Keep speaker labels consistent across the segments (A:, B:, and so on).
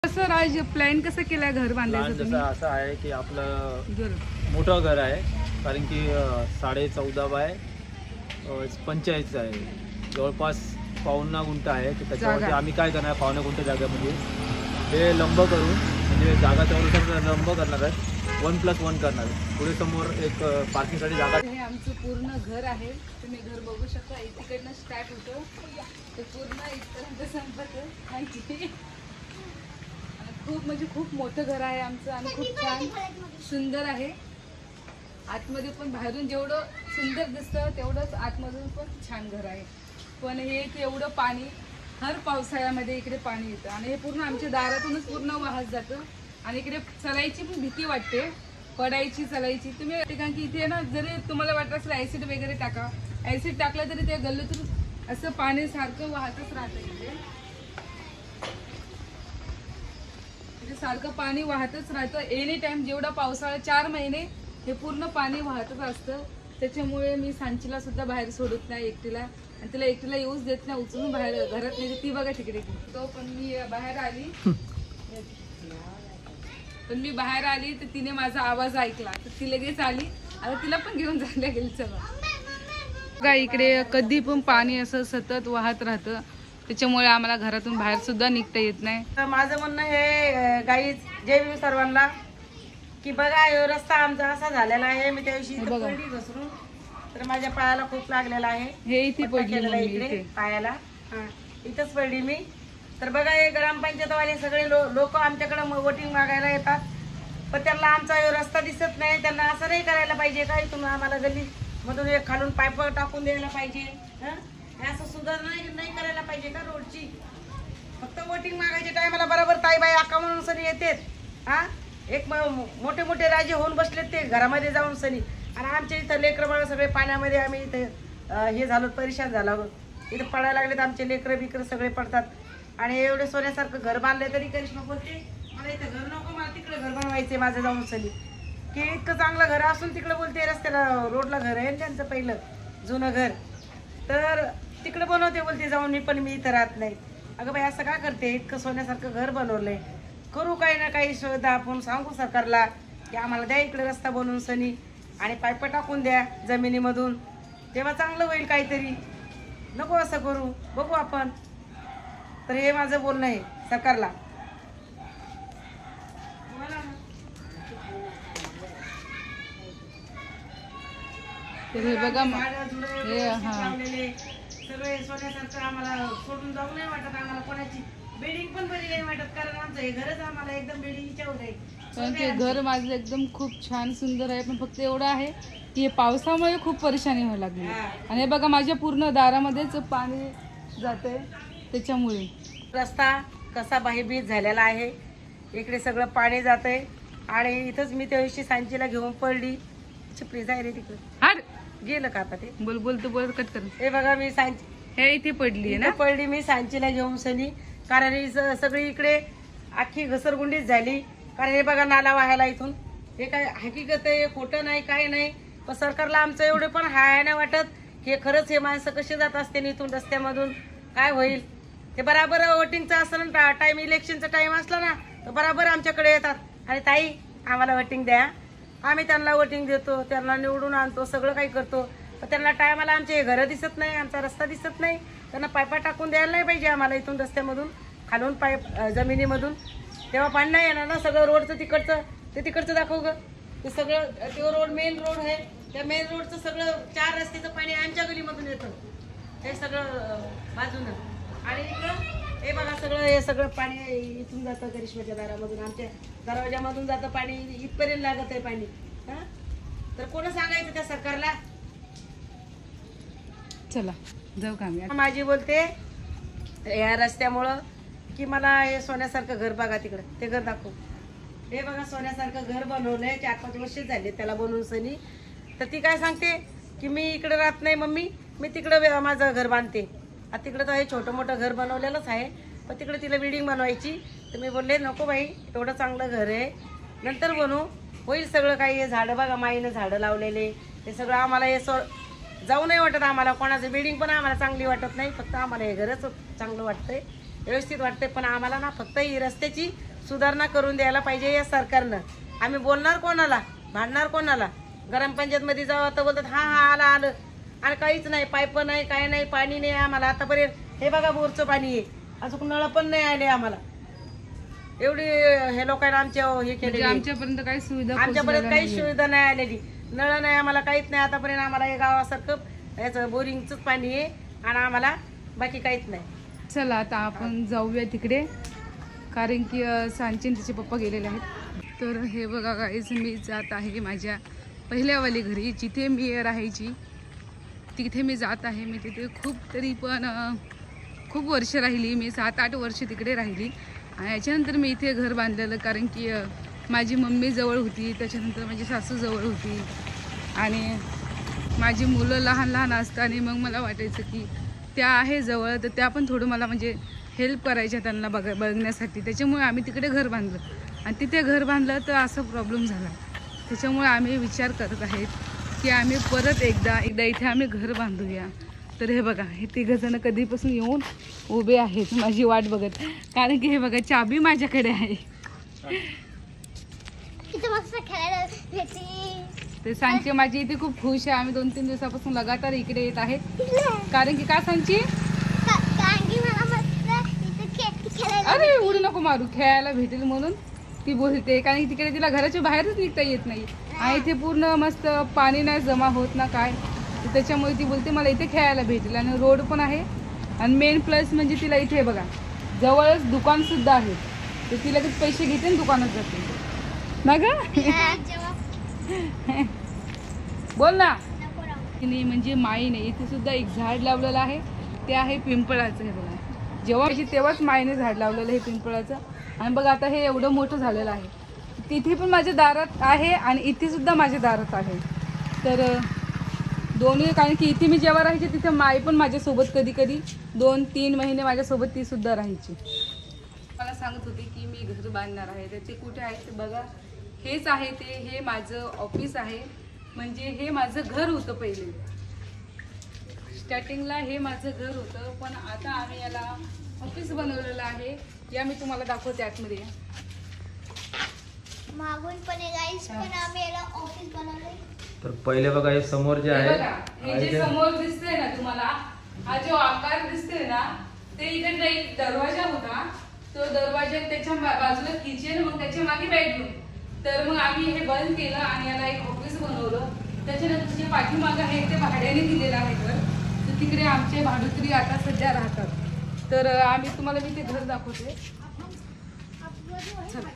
A: कसं राज प्लॅन कसं केलाय घर बांधायचं तुम्ही?
B: असं आहे की आपलं मोठं घर आहे, कारण की 14.5 बाय 45 आहे, जवळपास 52 गुंठ आहे. त्याच्यावरती आम्ही काय करणार, 52 गुंठ जागेमध्ये हे लंब करून, म्हणजे जागा तेवढं लंब करणार आहे, 1+1 करणार आहे. पुढे समोर एक पार्किंगसाठी जागा.
A: हे आमचं पूर्ण घर आहे, तुम्ही घर बघू शकता. इकडनं स्टार्ट होतं ते पूर्ण इथपर्यंत संपतं. माहिती खूप म्हणजे खूप मोठं घर आहे आमचं आणि खूप छान सुंदर आहे. आतमध्ये पण बाहेरून जेवढं सुंदर दिसतं तेवढंच आतमधून पण छान घर आहे. पण हे की एवढं पाणी हर पावसाळ्यामध्ये इकडे पाणी येतं आणि हे पूर्ण आमच्या दारातूनच पूर्ण वाहत जातं आणि इकडे चलायची पण भीती वाटते, पडायची चलायची. तुम्ही कारण की इथे ना जरी तुम्हाला वाटत असेल ऍसिड वगैरे टाका, ऍसिड टाकलं तरी ते गल्लीतून असं पाणी सारखं वाहतच राहतं. इथे सारखं पाणी वाहतच राहतं एनी टाइम. जेवढा पावसाळा 4 महिने हे पूर्ण पाणी वाहतच असतं. त्याच्यामुळे मी सांचीला सुद्धा बाहेर सोडत नाही एकटीला, आणि तिला एकटीला येऊच देत नाही, उचलून बाहेर घरात नेते. ती बघा तिकडे तो पण मी बाहेर आली तर तिने माझा आवाज ऐकला तर ती लगेच आली. आता तिला पण घेऊन जायला गेली. चला बघा इकडे कधी पण पाणी असं सतत वाहत राहतं, त्याच्यामुळे आम्हाला घरातून बाहेर सुद्धा निघता येत नाही.
C: तर माझं म्हणणं हे गाईज जय सर्वांना की बघा हे रस्ता आमचा असा झालेला आहे. मी त्या दिवशी पडली घसरून, तर माझ्या पायाला खूप लागलेला आहे.
A: हे इथे पडलेलं आहे
C: इकडे पायाला, इथंच पडली मी. तर बघा हे ग्रामपंचायतवाले सगळे लोक आमच्याकडे वोटिंग मागायला येतात, पण त्यांना आमचा रस्ता दिसत नाही. त्यांना असं नाही करायला पाहिजे का, इथून आम्हाला गल्ली मधून एक खालून पाईप टाकून द्यायला पाहिजे. असं सुद्धा नाही करायला पाहिजे का रोडची. फक्त वोटिंग मागायच्या टायमाला बरोबर ताईबाई आका म्हणून सनी येतात. एक मोठे मोठे राजे होऊन बसलेत ते घरामध्ये जाऊन सनी, आणि आमच्या इथं लेकरं बाळ सगळे पाण्यामध्ये आम्ही इथे हे झालो, परेशान झालो. इथं पडायला लागलेत आमचे लेकरं बिकरं सगळे पडतात. आणि एवढे सोन्यासारखं घर बांधले तरी करिश्मा बोलते मला इथं घर नको, मला तिकडे घर बनवायचे माझं जाऊन सनी. की इतकं चांगलं घर असून तिकडे बोलते रस्त्याला रोडला घर आहे त्यांचं पहिलं जुनं घर, तर तिकडे बनवते बोलते जाऊन. मी इथं राहत नाही. अगं बाई असं का करते, इतकं सोन्यासारखं घर बनवलंय. करू काही ना काही शोध, आपण सांगू सरकारला की आम्हाला द्या इकडे रस्ता बनवून सनी, आणि पाईप टाकून द्या जमिनीमधून, तेव्हा चांगलं होईल काहीतरी. नको असं करू, बघू आपण. तर हे माझं बोलणं आहे सरकारला.
A: बघा
C: सगळे सोन्यासारखं आम्हाला सोडून जाऊ नाही वाटत. आम्हाला कोणाची बिल्डिंग पण बरी नाही वाटत, कारण आमचं हे घरच आम्हाला एकदम बिल्डिंगच्या वर आहे.
A: पण ते घर माझं एकदम खूप छान सुंदर आहे, पण फक्त एवढं आहे की पावसामुळे खूप परेशानी व्हायला लागली. आणि हे बघा माझ्या पूर्ण दारामध्येच पाणी जाते, त्याच्यामुळे
C: रस्ता कसा बाहीबीत झालेला आहे. इकडे सगळं पाणी जातंय, आणि इथंच मी त्या दिवशी सांचीला घेऊन पडली. चिपरी जाय रे तिकडे, गेलं का आता ते.
A: बोल कट कर.
C: हे बघा मी सांची
A: हे इथे पडली ना,
C: पडली मी सांचीला घेऊन सनी, कारण ही सगळी इकडे अख्खी घसरगुंडीच झाली. कारण हे बघा नाला वाहायला इथून. हे काय हकीकत आहे, खोटं नाही, काय नाही. पण सरकारला आमचं एवढे पण हाय नाही वाटत हे खरंच हे माणसं कसे जात असते इथून रस्त्यामधून, काय होईल ते. बराबर वोटिंगचा असलं ना टाइम, इलेक्शनचा टाइम असला ना तर बराबर आमच्याकडे येतात, आणि ताई आम्हाला वोटिंग द्या. आम्ही त्यांना वोटिंग देतो, त्यांना निवडून आणतो, सगळं काही करतो. पण त्यांना टायमाला आमचे हे घरं दिसत नाही, आमचा रस्ता दिसत नाही. त्यांना पायपा टाकून द्यायला नाही पाहिजे आम्हाला इथून रस्त्यामधून, खालून पाईप जमिनीमधून, तेव्हा पाणी नाही येणार ना. सगळं रोडचं तिकडचं दाखव ग. ते सगळं ते रोड मेन रोड आहे, त्या मेन रोडचं सगळं 4 रस्त्याचं पाणी आमच्या गलीमधून येतं, हे सगळं बाजूनं. आणि इकडं हे बघा सगळं, हे सगळं पाणी इथून जातं करिश्माच्या दारामधून, आमच्या दरवाजामधून जातं पाणी, इथपर्यंत लागत आहे पाणी. तर कोण सांगायचं त्या सरकारला.
A: चला जाऊ का आम्ही.
C: माझी बोलते या रस्त्यामुळं की मला हे सोन्यासारखं घर बघा तिकडं, ते घर दाखव. हे बघा सोन्यासारखं घर बनवलंय, 4-5 वर्ष झाले त्याला बनवून सनी. तर ती काय सांगते की मी इकडे राहत नाही मम्मी, मी तिकडं माझं घर बांधते. आता तिकडं तर हे छोटं मोठं घर बनवलेलंच आहे, पण तिकडे तिला बिल्डिंग बनवायची. तर मी बोलले नको बाई, एवढं चांगलं घर आहे, नंतर बनवू, होईल सगळं काही. हे झाडं बघा माईनं झाडं लावलेले, हे सगळं आम्हाला हे जाऊ नाही वाटत. आम्हाला कोणाचं बिल्डिंग पण आम्हाला चांगली वाटत नाही, फक्त आम्हाला हे घरच चांगलं वाटतंय, व्यवस्थित वाटतंय. पण आम्हाला ना फक्त ही रस्त्याची सुधारणा करून द्यायला पाहिजे या सरकारनं. आम्ही बोलणार कोणाला, भांडणार कोणाला? ग्रामपंचायतमध्ये जाऊ तर बोलतात हा हा आलं आणि काहीच नाही, पाईप नाही, काय नाही, पाणी नाही आम्हाला आतापर्यंत. हे बघा बोरचं पाणी आहे, अजून नळ पण नाही आले आम्हाला. एवढी हे लोकांना आमच्या हे
A: म्हणजे
C: केले,
A: आमच्यापर्यंत काही सुविधा
C: आमच्यापर्यंत
A: पोहोचलेल्या
C: काहीच
A: नाहीये.
C: सुविधा नाही आलेली. नळ नाही आम्हाला, काहीच नाही आतापर्यंत. आम्हाला हे गावासारखं याचं बोरिंगचंच पाणी आहे आणि आम्हाला बाकी काहीच नाही.
A: चला आता आपण जाऊया तिकडे, कारण की सांची आणि तिचे पप्पा गेलेले आहेत. तर हे बघा गाईज, मी जात आहे माझ्या पहिल्यावाली घरी, जिथे मी राहायची तिथे मी जात आहे. मी तिथे खूप तरी पण खूप वर्ष राहिली, मी 7-8 वर्ष तिकडे राहिली. आणि याच्यानंतर मी इथे घर बांधलेलं, कारण की माझी मम्मी जवळ होती, त्याच्यानंतर माझी सासू जवळ होती आणि माझी मुलं लहान लहान असताना मग मला वाटायचं की त्या आहे जवळ, तर त्या पण थोडं मला म्हणजे हेल्प करायच्या त्यांना बघण्यासाठी. त्याच्यामुळे आम्ही तिकडे घर बांधलं आणि तिथे घर बांधलं तर असा प्रॉब्लेम झाला. त्याच्यामुळे आम्ही विचार करत आहेत की आम्ही परत एकदा इथे आम्ही घर बांधूया. तर हे बघा, हे तिघंजणं कधीपासून येऊन उभे आहेत माझी वाट बघत, कारण की हे बघा चाबी माझ्याकडे आहे. ते सांची माझी इथे खूप खुश आहे. आम्ही 2-3 दिवसापासून लगातार इकडे येत आहेत, कारण की काय सांची, अरे उडू नको मारू, खेळायला भेटेल म्हणून ती बोलते. कारण की तिकडे तिला घराच्या बाहेरच निघता येत नाही आणि इथे पूर्ण मस्त पाणी नाही जमा होत ना काय, तर त्याच्यामुळे ती बोलते मला इथे खेळायला भेटेल आणि रोड पण आहे. आणि मेन प्लस म्हणजे तिला इथे बघा जवळच दुकान सुद्धा आहे, तर ती लगेच पैसे घेते आणि दुकानात जाते ना ग. बोल ना. नाही म्हणजे माई नाही, इथे सुद्धा एक झाड लावलेलं आहे, ते आहे पिंपळाचं. हे बघा, जेव्हा तेव्हाच माईने झाड लावलेलं आहे पिंपळाचं. आणि बघा आता हे एवढं मोठं झालेलं आहे. तिथे पण माझ्या दारात आहे आणि इथे सुद्धा माझ्या दारात आहे. तर दोन्ही, कारण की इथे मी जेव्हा राहायचे तिथे माई पण माझ्यासोबत कधी कधी 2-3 महिने माझ्यासोबत ती सुद्धा राहायची. मला सांगत होती की मी घर बांधणार आहे, त्याचे कुठे आहे ते बघा, हेच आहे ते, हे माझं ऑफिस आहे. म्हणजे हे माझं घर होतं पहिले, स्टार्टिंगला हे माझं घर होतं, पण आता आम्ही याला ऑफिस बनवलेलं आहे. या मी तुम्हाला दाखवते आतमध्ये.
D: मागून पण आहे गाईस, पण आम्ही याला ऑफिस बनवलंय.
B: तर पहिले बघा हे समोर जे
A: हे
B: आहे,
A: बघा, हे जे समोर दिसतंय ना तुम्हाला, हा जो आकार दिसतोय ना, ते इकडे एक दरवाजा होता, तो दरवाजा त्याच्या बाजूला किचन, मग त्याच्या मागे बेडरूम. तर मग आम्ही हे बंद केलं आणि याला एक ऑफिस बनवलं. त्याच्यानंतर जे पाठीमागं आहे ते भाड्याने दिलेलं आहे घर, तर तिकडे आमचे भाडुत्री आता सध्या राहतात. तर आम्ही तुम्हाला मी ते घर दाखवते. चला,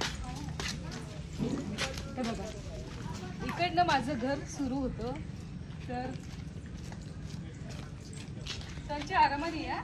A: हे बघा, इकडनं माझं घर सुरू होतं. तर त्यांच्या आरामाने या.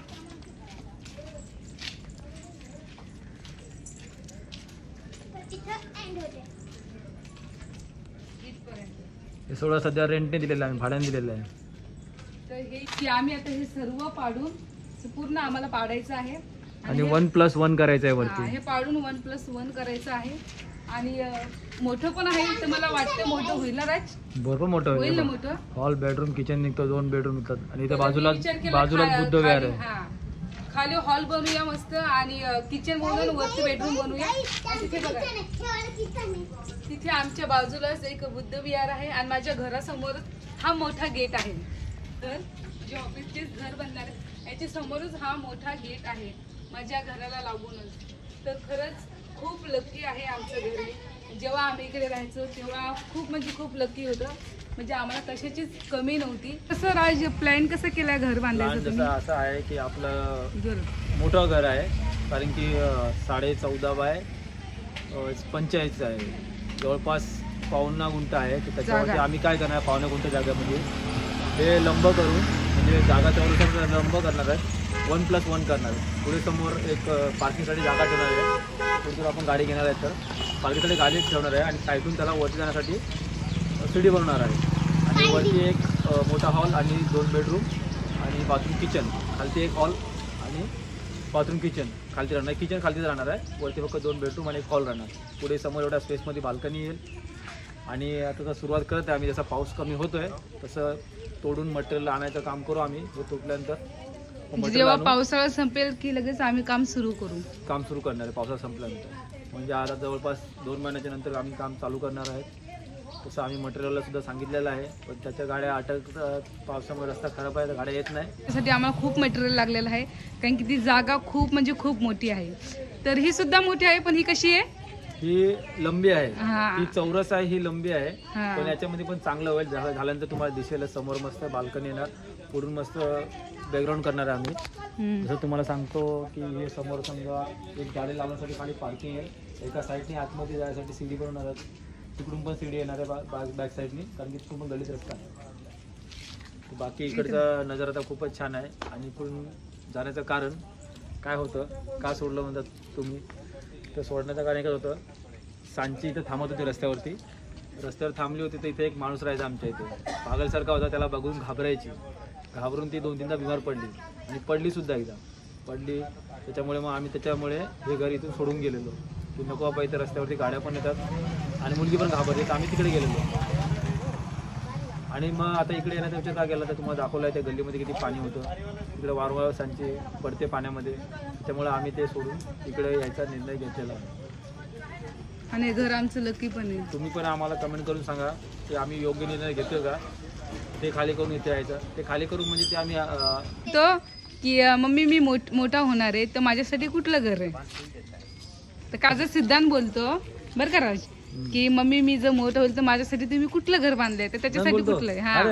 B: हे सगळं सध्या रेंटने दिलेलं आहे, भाड्याने दिलेलं आहे.
A: तर हे की आम्ही आता हे सर्व पाडून पूर्ण आम्हाला पाडायचं आहे
B: आणि 1+1 करायचं आहे वरती.
A: हे पाडून 1+1 करायचं आहे. आणि मोठं पण आहे, तर मला वाटतं मोठं होईल ना राज,
B: भरपूर मोठं
A: होईल ना
B: होईल.
A: मोठं.
B: हॉल, बेडरूम, किचन निघतो, 2 बेडरूम निघतात आणि इथे
A: तर
B: बाजूला
A: मी विचार केला
B: बुद्ध विहार आहे.
A: हा, खाली हॉल बनवूया मस्त आणि किचन बनवून वरती बेडरूम बनवूया. आणि तिथे बघा, तिथे आमच्या बाजूलाच एक बुद्ध विहार आहे आणि माझ्या घरासमोर हा मोठा गेट आहे. तर जे ऑफिसचे घर बनणार आहे याच्या समोरच हा मोठा गेट आहे माझ्या घराला लागूनच. तर खरंच खूप लकी आहे आमचं घर. जेव्हा आम्ही इकडे राहायचो तेव्हा खूप म्हणजे खूप लकी होतं, म्हणजे आम्हाला कशाचीच कमी नव्हती. कसं राज प्लॅन कसं केलाय घर बांधायचं
B: जसं
A: तुम्ही?
B: असं आहे की आपलं
A: घर
B: मोठं घर आहे, कारण की 14.5 बाय 45 आहे, जवळपास 52 गुंठ आहे. तर त्याच्यावरती
A: जागा.
B: आम्ही काय करणार, 52 गुंठ जागेमध्ये हे लंब करून, म्हणजे जागा तेवढं लंब करणार आहे, 1+1 करणार आहे. पुढे समोर एक पार्किंगसाठी जागा ठेवणार आहे, तिथून आपण गाडी घेणार आहे तर पार्किंगसाठी गाडी ठेवणार आहे आणि साईडून त्याला वरती जाण्यासाठी सीडी बनवणार आहे. आणि वरती एक मोठा हॉल आणि 2 बेडरूम आणि बाथरूम किचन, खालती एक हॉल आणि बाथरूम किचन खालती राहणार. किचन खालतीच राहणार आहे, वरती फक्त 2 बेडरूम आणि एक हॉल राहणार. पुढे समोर एवढ्या स्पेसमध्ये बाल्कनी येईल. आणि आता तर सुरुवात करत आहे आम्ही, जसा पाऊस कमी होतोय तसं तोडून मटेरियल आणायचं काम करू आम्ही. हे तुटल्यानंतर
A: जेव्हा पावसाळा संपेल की लगेच आम्ही काम सुरू करू.
B: काम सुरू करणार आहे पावसाळा संपल्यानंतर. म्हणजे आता जवळपास 2 महिन्याच्या नंतर आम्ही काम चालू करणार आहेत. तसं आम्ही मटेरियलला सुद्धा सांगितलेलं आहे, पण त्याच्या गाड्या अटकतात, पावसामुळे रस्ता खराब आहे तर गाड्या येत नाही.
A: त्यासाठी आम्हाला खूप मटेरियल लागलेलं आहे, कारण की ती जागा खूप म्हणजे खूप मोठी आहे. तर ही सुद्धा मोठी आहे, पण ही कशी आहे?
B: ही लंबी आहे,
A: हा.
B: ही चौरस आहे, ही लंबी आहे.
A: हा.
B: पण याच्यामध्ये पण चांगलं होईल. झाल्यानंतर तुम्हाला दिसेल समोर मस्त बाल्कनी येणार, पुढून मस्त बॅकग्राऊंड करणार आहे आम्ही. जसं तुम्हाला सांगतो की हे समोर समजा एक गाडी लावण्यासाठी खाली पार्किंग आहे, एका साईडने आतमध्ये जायसाठी सीडी बनवणार आहे, तिकडून पण सीडी येणार आहे बॅक साईडनी, कारण की तिकडून पण गलीत रस्ता आहे. बाकी इकडचा नजारा तर खूपच छान आहे. आणि इकडून जाण्याचं कारण काय होतं, का सोडलं म्हणतात तुम्ही, तर सोडण्याचं कारण एकच होतं, सांची इथं थांबत होती रस्त्यावर थांबली होती, तर इथे एक माणूस राहायचा आमच्या इथे, पागलसारखा होता, त्याला बघून घाबरून ती 2-3दा बिमार पडली आणि पडलीसुद्धा एकदा त्याच्यामुळे मग आम्ही हे घर इथून सोडून गेलेलो की नको बाबा, इथं रस्त्यावरती गाड्या पण येतात आणि मुलगी पण घाबरली, तर आम्ही तिकडे गेलेलो. आणि मग आता इकडे येण्याचा का गेला तर तुम्हाला दाखवलं आहे, त्या गल्लीमध्ये किती पाणी होतं, इकडे वारंवार सांचे पडते पाण्यामध्ये, त्यामुळे आम्ही ते सोडून इकडे यायचा निर्णय घेतलेला आहे.
A: आणि घर आमचं लकी पण आहे.
B: तुम्ही पण आम्हाला कमेंट करून सांगा की आम्ही योग्य निर्णय घेतो का, ते खाली करून इथे यायचं. ते खाली करून म्हणजे ते आम्ही
A: तो की मम्मी मी मोठा होणार आहे, तर माझ्यासाठी कुठलं घर आहे? तर काजं सिद्धांत बोलतो बरं का राज, की मम्मी मी जर मोठं होईल तर माझ्यासाठी तुम्ही कुठलं घर बांधलंय, तर त्याच्यासाठी कुठलं आहे? हा,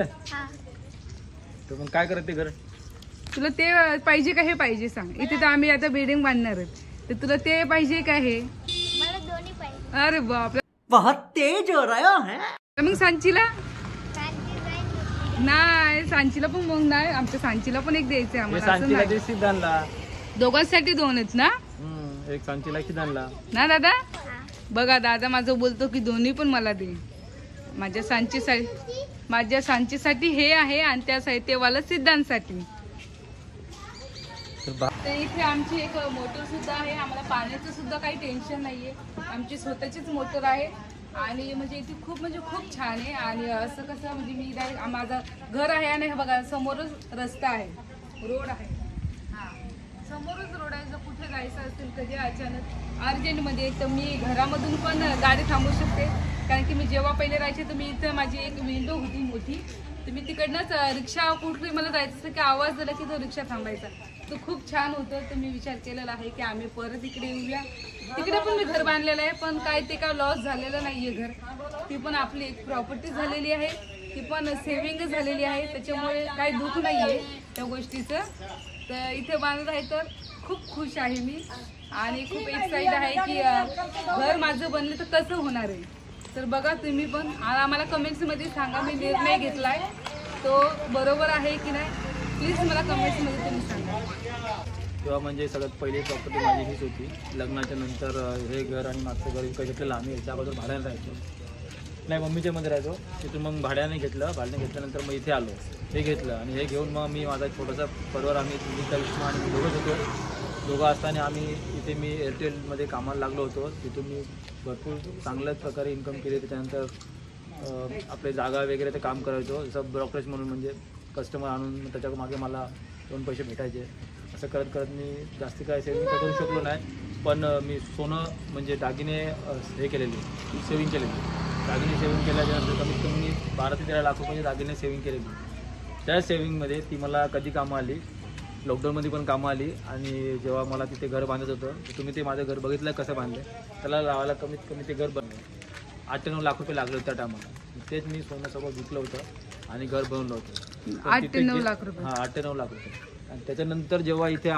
B: तर मग काय करत ते घर?
A: तुला ते पाहिजे का हे पाहिजे सांग. इथे तर आम्ही आता बिल्डिंग बांधणार आहे, तर तुला ते पाहिजे का हे?
D: मला दोन्ही पाहिजे.
A: अरे बाप,
C: बहुत तेज हो रहा है.
A: मग सांचीला
D: सांची जाईल.
A: नाही, सांचीला पण मग नाही, आमच्या सांचीला पण एक द्यायचंय आम्हाला. असं
B: सांचीला
A: नाही.
B: सिद्धांतला
A: दोघांसाठी 2च ना?
B: एक सांचीला सिद्धांतला
A: ना दादा? बघा दादा माझं बोलतो की दोन्ही पण मला दे. माझ्या सांचीसाठी हे आहे आणि त्या साहित्यवाला सिद्धांतसाठी. तर इथे आमची एक मोटर सुद्धा आहे, आम्हाला पाण्याचं सुद्धा काही टेन्शन नाहीये, आमची स्वतःचीच मोटर आहे. आणि म्हणजे इथे खूप छान आहे. आणि असं कसं म्हणजे मी माझं घर आहे आणि हे बघा समोरच रस्ता आहे, रोड आहे. हा, समोरच रोड आहे. जर कुठे जायचं असेल कधी अचानक अर्जंटमध्ये तर मी घरामधून पण गाडी थांबवू शकते, कारण की मी जेव्हा पहिले राहायचे तर मी इथं माझी एक विंडो होती मोठी, तर मी तिकडनंच रिक्षा कुठे मला जायचं असं की आवाज झाला की तो रिक्षा थांबायचा. तो खूप छान होतं. तर मी विचार केलेला आहे की आम्ही परत इकडे येऊया. तिकडे पण मी घर बांधलेलं आहे, पण काय ते काय लॉस झालेलं नाहीये घर. ती पण आपली एक प्रॉपर्टी झालेली आहे, ती पण सेव्हिंग झालेली आहे, त्याच्यामुळे काही दुःख नाहीये त्या गोष्टीचं. तर इथे बांधत आहे तर खूप खुश आहे मी आणि खूप एक्साइट आहे की घर माझं बनलं तर कसं होणार आहे. तर बघा तुम्ही पण आम्हाला कमेंट्समध्ये सांगा, मी निर्णय घेतलाय तो बरोबर आहे की नाही, प्लीज मला कमेंट्समध्ये तुम्ही सांगा.
B: तेव्हा म्हणजे सगळ्यात पहिली प्रॉपर्टी माझी हीच होती. लग्नाच्या नंतर हे घर आणि मागचं घर विकत घेतलेलं आम्ही. याच्या अगोदर भाड्याने राहायचो, नाही मम्मीच्या मध्ये राहायचो, तिथून मग भाड्याने घेतल्यानंतर मग इथे आलो, हे घेतलं आणि हे घेऊन मग मी माझा छोटासा परिवार, आम्ही करिश्मा आणि मी दोघंच होतो. दोघं असताना इथे मी एअरटेलमध्ये कामाला लागलो होतो. तिथून मी भरपूर चांगल्याच प्रकारे इन्कम केली. त्याच्यानंतर आपले जागा वगैरे ते काम करायचो, जसं ब्रोकरेज म्हणून, म्हणजे कस्टमर आणून त्याच्या मागे मला 2 पैसे भेटायचे. असं करत करत मी जास्ती काय सेविंग तर करू शकलो नाही, पण मी सोनं म्हणजे दागिने हे केलेली, सेविंग केलेली. दागिने सेविंग केल्याच्यानंतर कमीत कमी 12 ते 13 लाख रुपये दागिने सेविंग केलेली. त्या सेविंगमध्ये ती मला कधी कामं आली, लॉकडाऊनमध्ये पण कामं आली. आणि जेव्हा मला तिथे घर बांधत होतं, तुम्ही ते माझं घर बघितलं कसं बांधलं, त्याला लावायला कमीत कमी ते घर बनलं 8 ते 9 लाख रुपये लागले त्या टायमाला. तेच मी सोनं सगळं विकलं होतं आणि घर बनवलं होतं.
A: 8 ते 9 लाख रुपये.
B: हां, 8 ते 9 लाख रुपये. आणि त्याच्यानंतर जेव्हा इथे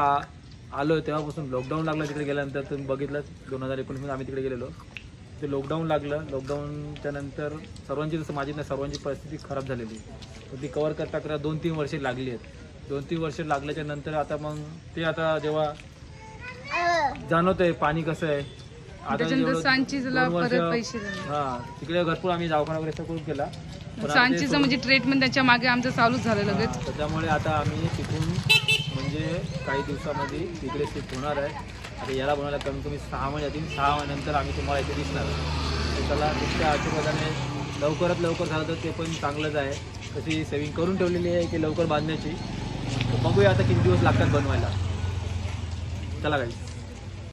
B: आलो तेव्हापासून लॉकडाऊन लागलं. तिकडे गेल्यानंतर तुम्ही बघितलं 2019मध्ये आम्ही तिकडे गेलेलो, ते लॉकडाऊन लागलं. लॉकडाऊनच्या नंतर सर्वांची, जसं माझी ना सर्वांची परिस्थिती खराब झालेली, तर ती कवर करता 2-3 वर्षे लागली आहेत. 2-3 वर्षे लागल्याच्या नंतर आता मग ते आता जेव्हा जाणवत आहे पाणी कसं आहे आता, तिकडे भरपूर आम्ही दवाखाना वगैरे करून केला,
A: सांचीचं म्हणजे ट्रीटमेंट त्याच्या मागे आमचं चालूच झालं लगेच.
B: त्याच्यामुळे आता आम्ही तिथून म्हणजे काही दिवसामध्ये तिकडे शिफ्ट होणार आहे. आता याला बनवायला कमी कमी 6 महिने जातील. 6 महिन्यानंतर आम्ही तुम्हाला इथे दिसणार. तर त्याला तुमच्या आशीर्वादाने लवकरात लवकर झालं तर ते पण चांगलंच आहे. तशी सेविंग करून ठेवलेली आहे की लवकर बांधण्याची. बघूया आता किती दिवस लागतात बनवायला. चला काही